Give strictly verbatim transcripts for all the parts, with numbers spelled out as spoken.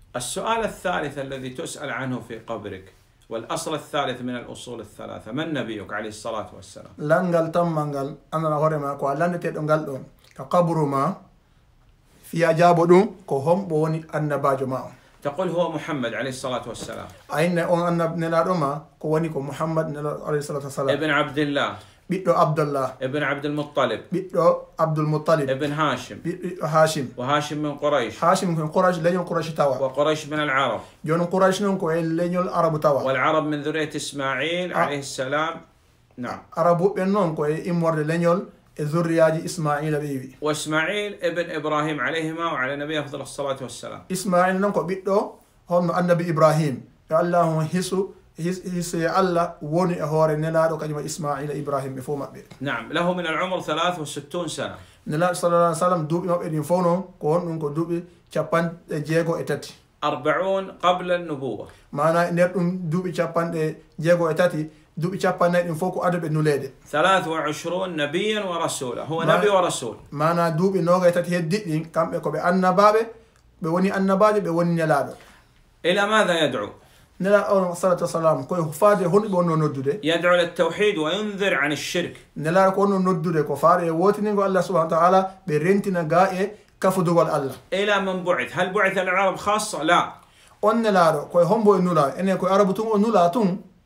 السؤال الثالث الذي تسأل عنه في قبرك والأصل الثالث من الأصول الثلاثة، من نبيك عليه الصلاة والسلام؟ لانغال تمانغال أنا هورما كو لاندتي دونغال دون كقبر ما في أجابو دون كو هم بوني النباجو ما تقول هو محمد عليه الصلاة والسلام. أين أن النب نلادوما كو وني كو محمد عليه الصلاة والسلام. ابن عبد الله. بيتو عبد الله. ابن عبد المطلب. بيتو عبد المطلب. ابن هاشم. بيتو هاشم. وهاشم من قريش. هاشم من قريش لين قريش توا. وقريش من العرب. جون قريش نكو لين العرب توا. والعرب من ذرية إسماعيل عليه السلام. نعم. عربو بينهم كو إمور لين ذرية إسماعيل بيبي. وإسماعيل ابن إبراهيم عليهما وعلى نبي أفضل الصلاة والسلام. إسماعيل نكو بيتو هم النبي إبراهيم. اللهم هيسو هيس الله وني أهور نلادو كلمة إسماعيل إبراهيم بفوما بير. نعم له من العمر ثلاث وستون سنة. نلا صلى الله عليه وسلم دوبي ما بيدين فونو كون نكو دوبي شابان جيغو إتاتي. أربعون قبل النبوة. معنا نيرتم دوبي شابان جيغو إتاتي دوبي شابان نيرتم فوكو أدب نولاد. ثلاث وعشرون نبيا ورسولا، هو نبي ورسول. معنا دوبي نوغا إتاتي هدين كم يكو بأن بابه بوني أن بابه بوني نلادو. إلى ماذا يدعو؟ نلا أول صلاة والسلام كوي فادي هون بونو ندوده. يدعو للتوحيد وينذر عن الشرك. نلا كونو ندوده كفاري ووتنينغو الله سبحانه وتعالى برنتنا غاي كفدو الله. إلى من بعث؟ هل بعث العرب خاصة؟ لا. أن نلا كوي هم بو نلا إنه كوي عرب تون نلا تون.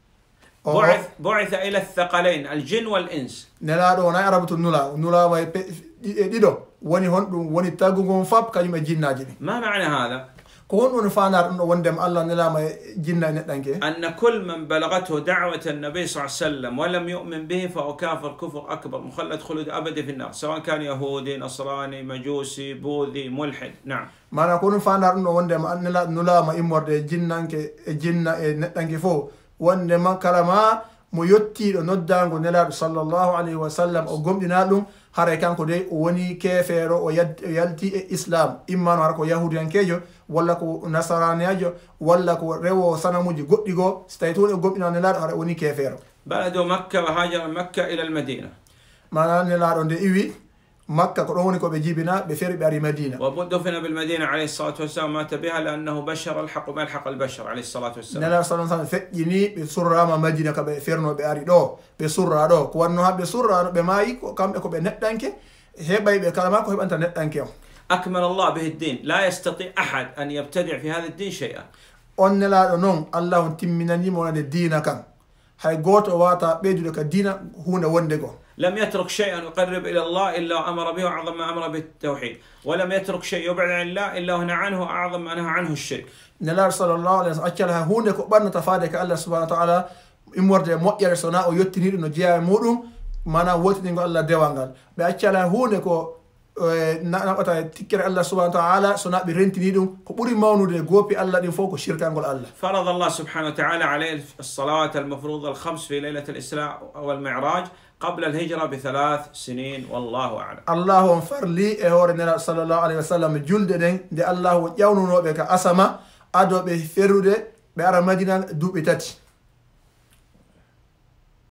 بعث بعث إلى الثقلين الجن والإنس. نلا دو نا عرب تون نلا نلا واي ديدو وني هون وني تاغون فاب كاجما جينا جيني. ما معنى هذا؟ كون ونفانار وندم الله نلا ما جينا نتانكي. أن كل من بلغته دعوة النبي صلى الله عليه وسلم ولم يؤمن به فهو كافر كفر أكبر مخلد خلود أبدي في النار سواء كان يهودي نصراني مجوسي بوذي ملحد. نعم. ما نكون فانار وندم نلا نلا ما يمر جينانكي جينا نتانكي فو وندم كلامه ميوتي نودانغو نلا صلى الله عليه وسلم أو قم دينالهم هاري كان كودي وني كافر او يالتي اسلام اما ناركو يهوديان كيجو ولا كو نصرانياجو ولا كو ريو سنموجي غوديغو ستايتون غوبنا نلار هاري وني كافر. بلد مكة وهاجر مكة الى المدينة. ما نلار اون دي ايوي مكة كروني كو بجيبنا بفير باري مدينة. ودفن بالمدينة عليه الصلاة والسلام مات بها لأنه بشر الحق ملحق البشر عليه الصلاة والسلام. نلا صلى الله عليه وسلم فجني بسرعة ما مدينة كبفيرنو باري دو بسرعة دو كوانو ها بسرعة بماي كم اكو بنتانكي هباي بكلامك هبا انت نتانكي. أكمل الله به الدين، لا يستطيع أحد أن يبتدع في هذا الدين شيئا. أن نلا نون الله تمنني من الدين كان هاي غوت واتا بيدو لك الدين هنا وندغو. لم يترك شيئا يقرب إلى الله إلا أمر به وأعظم ما أمر به التوحيد، ولم يترك شيء يبعد عن الله إلا ونهى عنه أعظم ما نهى عنه الشرك. نلا صلى الله عليه وسلم أكلها هون كبرنا تفادك الله سبحانه وتعالى إمورد مؤير سنا أو يتنير نجيا مودم مانا وتنينغ الله دوانغال بأكلها هون كو نأتا تكر الله سبحانه وتعالى سنا برنتنيدم كبري ماونو دي غوبي الله دي فوق شركان قول الله. فرض الله سبحانه وتعالى عليه الصلوات المفروضة الخمس في ليلة الإسراء والمعراج قبل الهجرة بثلاث سنين والله أعلم. الله انفر لي إهور النبي صلى الله عليه وسلم جلد دين دي الله يونو بك أسما أدو بفرود بأرى مدينة دوب تاتي.